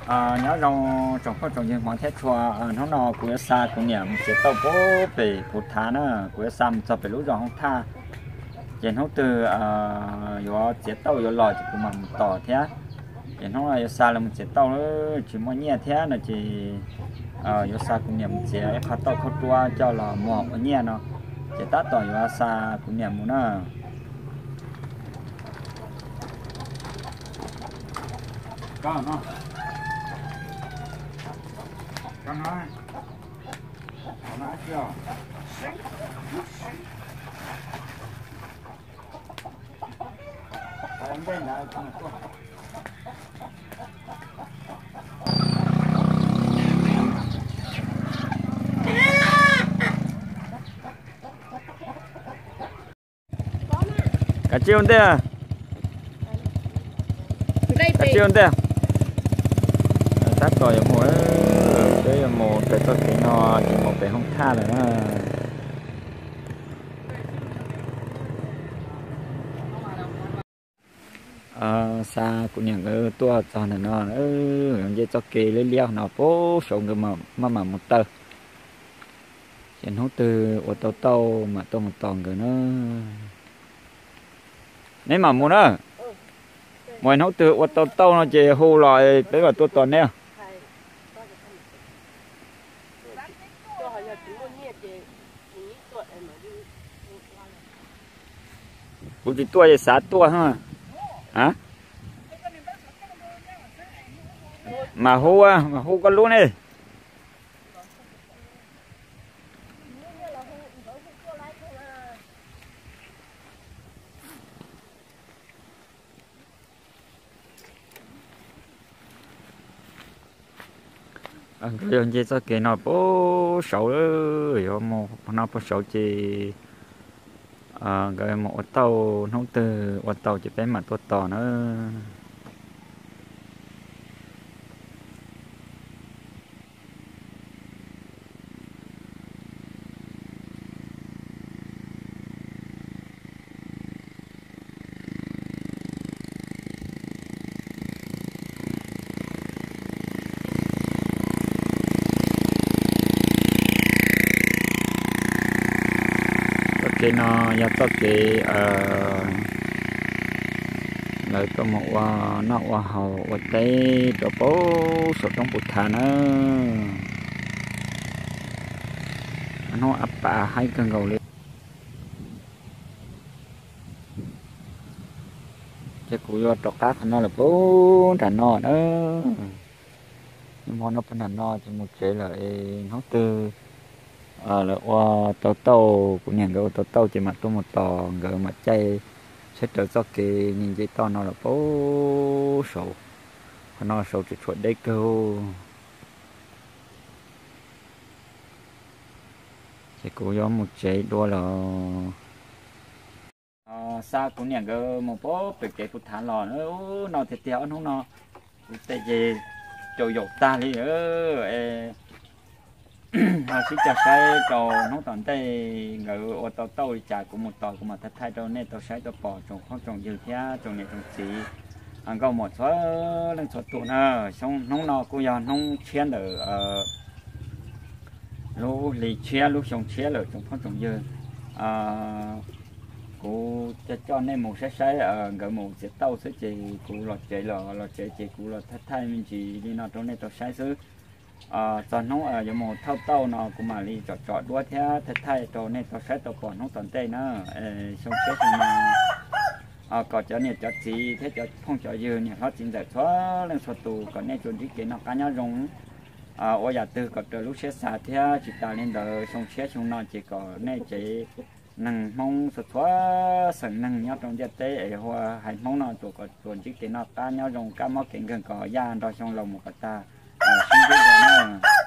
nhớ rong trồng có trồng những món thép chua nó nọ của xa của nhà mình sẽ tàu bố về một tháng nữa của xa mình cho về lúc rồi không tha chỉ nó từ có chế tàu có lòi của mình tỏ thế chỉ nó là xa là mình chế tàu nữa chỉ mỗi nhẹ thế là chỉ có xa của nhà mình sẽ phát tàu phát tua cho là mỏ ở nhẹ nó chỉ tát tỏ có xa của nhà mình nữa con nó con nói chưa em đây là con cá chiêu thế à cá chiêu thế à tát tỏi một cái một cái cho cái nó chỉ một cái không tha là nó xa của những cái tua cho nó dây cho kì lấy leo nó phố sống được mà một tờ chuyện hút từ ô tô tàu mà tôi một toàn rồi nó nếu mà muốn đó mọi hút từ ô tô tàu nó chỉ hù lại tới vào tôi toàn nè bút chỉ tua thì xả tua ha hả mà hú con luôn đi cái gì cho cái nó bố sầu rồi một nó bố sầu chỉ cái một tàu nó từ một tàu chỉ bé mà tôi tỏ nữa cái nó nhà tôi cái lời có một nó hậu ở đây đồ bố số trong bụt thà nó ấp bà hay cần gầu lên cái củ do trọc cá nó là bố đàn nọ nữa nhưng mà nóเป็นđàn nọ thì một chế là nó từ là tàu tàu của nhà gấu tàu chỉ mặt tôi một tò gỡ mặt chay sẽ trở cho cái nhìn dây to nó là bố sầu nó sầu chỉ chuột đấy câu chỉ cố gió một chế đua là xa của nhà gấu một bố bị cái phút thản lò nữa nó thiệt téo nó nó tại vì trồi dột ta đi chỉ cho sai trò nó toàn tay ngự ô tô tôi trả của một tàu của một thất thay đâu nên tôi sai tôi bỏ trồng không trồng dưa thia trồng này trồng xí ăn có một số lần số tụ nè xong nông nọ cô giờ nông chia ở lúa lì chia lúa trồng chia rồi trồng không trồng dưa cô cho nên một sai ở ngự một chiếc tàu sẽ chỉ cô lọt chạy chỉ cô lọt thất thay mình chỉ đi nó trong này tôi sai xứ cho nó ở giống một thao tàu nó cũng mà đi chọn đua theo thật thay cho nên tôi sẽ tập bọn nó toàn tây nó xong chết mà có cho nên cho gì thế cho không cho dư nhỉ nó chính giải thoát lên số tù còn nên chuẩn bị cái nó cá nhau rong ôi giờ từ có từ lúc xét xả theo chỉ ta lên đời xong xét xong nó chỉ có nên chỉ năng mong số thoát sẵn năng nhau trong gia tế ở hoa hành mong nó tụ có chuẩn bị cái nó cá nhau rong cá móc kiện gần có gian rồi xong lòng một cái ta xin